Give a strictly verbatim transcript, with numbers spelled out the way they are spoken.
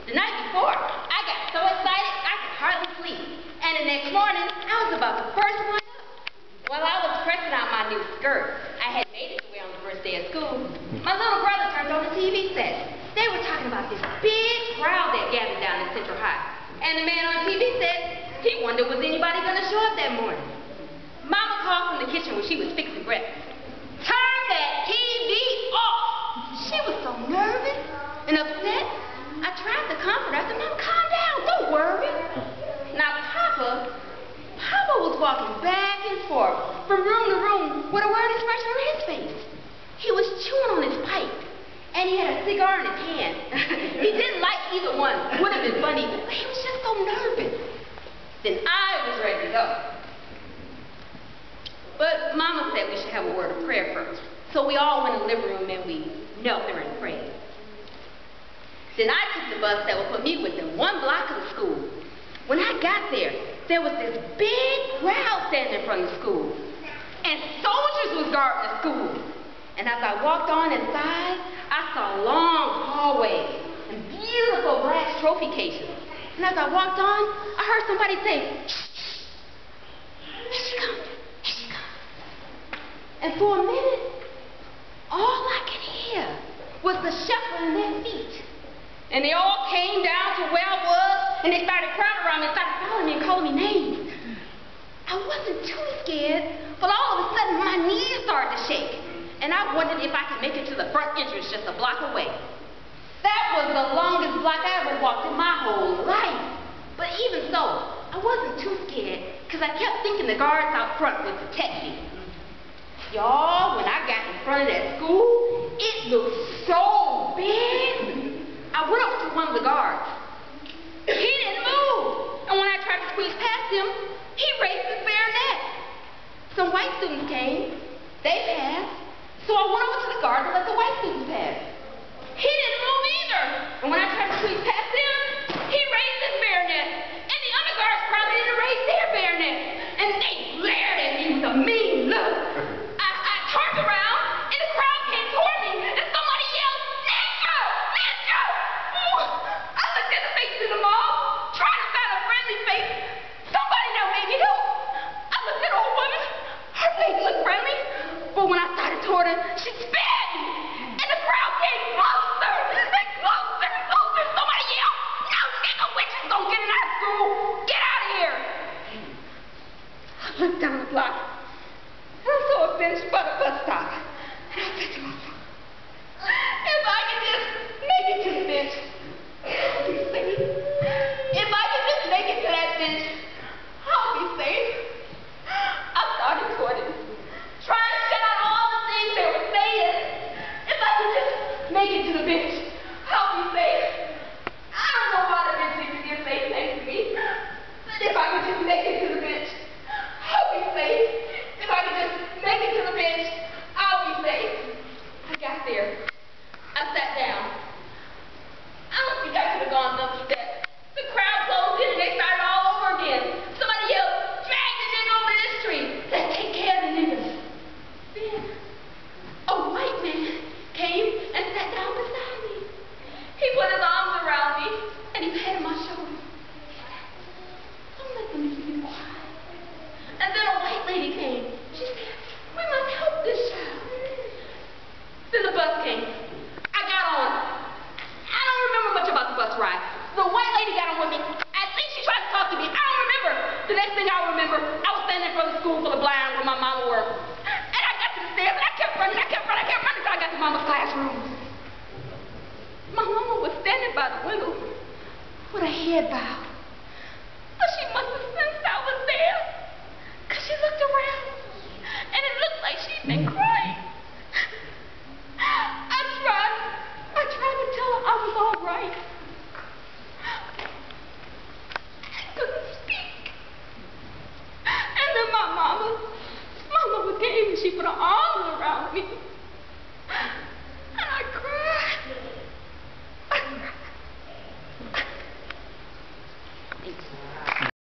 The night before, I got so excited I could hardly sleep. And the next morning, I was about the first one up. While I was pressing on my new skirt, I had made it to wear on the first day of school. My little brother turned on the T V set. They were talking about this big crowd that gathered down in Central High. And the man on T V said he wondered was anybody going to show up that morning. Mama called from the kitchen when she was fixing breakfast. Turn that T V off! She was so nervous and upset. I tried to comfort her. I said, Mom, calm down. Don't worry. Now, Papa, Papa was walking back and forth from room to room with a worried expression on his face. He was chewing on his pipe, and he had a cigar in his hand. He didn't like either one. Would have been funny, but he was just so nervous. Then I was ready to go. But Mama said we should have a word of prayer first. So we all went in the living room and we knelt there and prayed. Then I took the bus that would put me within one block of the school. When I got there, there was this big crowd standing in front of the school. And soldiers was guarding the school. And as I walked on inside, I saw long hallways and beautiful glass trophy cases. And as I walked on, I heard somebody say, shh, shh, here she comes, here she comes. And for a minute, all I could hear was the shuffling of their feet. And they all came down to where I was, and they started crowding around me and started following me and calling me names. I wasn't too scared, but all of a sudden my knees started to shake. And I wondered if I could make it to the front entrance just a block away. That was the longest block I ever walked in my whole life. But even so, I wasn't too scared, because I kept thinking the guards out front would protect me. Y'all, when I got in front of that school, it looked so big. I went up to one of the guards. He didn't move. And when I tried to squeeze past him, he raised his bayonet. Some white students came. They passed. So I went over to the guard to let the white students pass. He didn't move either. And when I tried to squeeze past him, he raised his bayonet. And the other guards probably didn't raise their bayonet. And they glared at me with a mean look. I, I turned around, and the crowd came toward me, and somebody yelled, Ninja! Ninja! Ooh, I looked at the faces in the mall, trying to find a friendly face. Somebody now made me help. I looked at an old woman. Her face looked friendly. But when I started toward her, she spit! And the crowd came closer and closer and closer. Somebody yelled, no nigga witches don't get in our school. Get out of here. I looked down the block. And I saw a bench by the bus stop. And I said to myself, if I could just make it to the bench, I'll be safe. If I could just make it to that bench, I'll be safe. I started toward it, trying to shut out all the things they were saying. If I could just make it to the bench, I'll be safe. I don't know why the bench teacher didn't say things to me, but if I could just make it to the bench, I'll be safe. If I could just make it to the bench, I'll be safe. I got there. I sat down. I don't think I could have gone another step. The crowd closed in and they started all over again. Somebody yelled, drag the nigga over this tree. Let's take care of the niggas. Then a white man came and sat down beside me. He put his arms around me and he patted my shoulder. Don't let them make you quiet. And then a white lady came. She said, we must help this child. Then the bus came. I got on. I don't remember much about the bus ride. The white lady got on with me. I think she tried to talk to me. I don't remember. The next thing I remember, I was standing in front of the school full of blind where my mama worked. And I got to the stairs and I kept running, I kept running, I kept running until I got to mama's classroom. My mama was standing by the window with her head bowed. But she must have sensed I was there, because she looked around and it looked like she'd been crying.